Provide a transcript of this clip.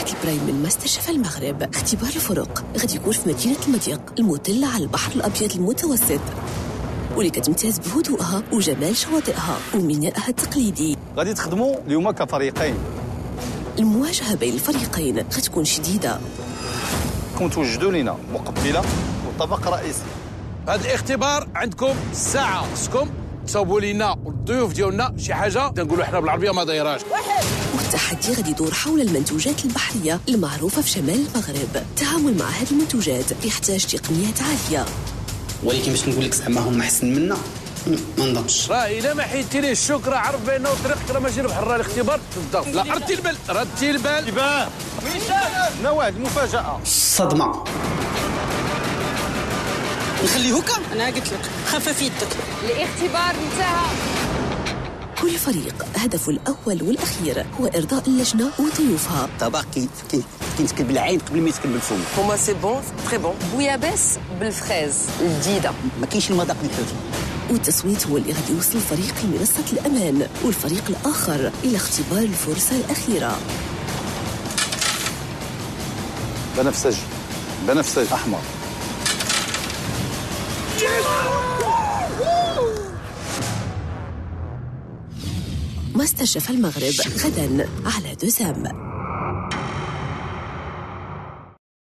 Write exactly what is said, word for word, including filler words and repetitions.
واحد البرايم من ماستر شيف المغرب. اختبار الفرق غادي يكون في مدينة المضيق المطلة على البحر الأبيض المتوسط، واللي كتمتاز بهدوءها وجمال شواطئها ومينائها التقليدي. غادي تخدموا اليوم كفريقين. المواجهة بين الفريقين غتكون شديدة. كنتوا توجدوا لنا مقبلة وطبق رئيسي. هذا الاختبار عندكم ساعة، خصكم تصاوبوا لينا والضيوف ديالنا شي حاجة تنقولوا حنا بالعربية ما دايراش. والتحدي غادي يدور حول المنتوجات البحرية المعروفة في شمال المغرب. التعامل مع هذه المنتوجات يحتاج تقنيات عالية، ولكن باش نقول لك زعما هما احسن منا ما نضمنش. راه الا ما حيدتي ليه الشوك راه عرف بانه طريقك راه ماشي بحال راه الاختبار بالضبط. لا ردي البال ردي البال يبان نواد مفاجأة صدمة. نخليه هكا. انا قلت لك خفف يدك. الاختبار انتهى. كل فريق هدفه الأول والأخير هو إرضاء اللجنة وضيوفها. طبق كي كي كيتكب بالعين قبل ما يتكب بالفم. هما سي بون تري بون. بوياباس بالفريز الجديدة، ما كاينش المذاق اللي فات. والتصويت هو اللي غادي يوصل الفريق لمنصة الأمان والفريق الآخر إلى اختبار الفرصة الأخيرة. بنفسجي بنفسجي أحمر. ماستر شيف المغرب غدا على دوزام.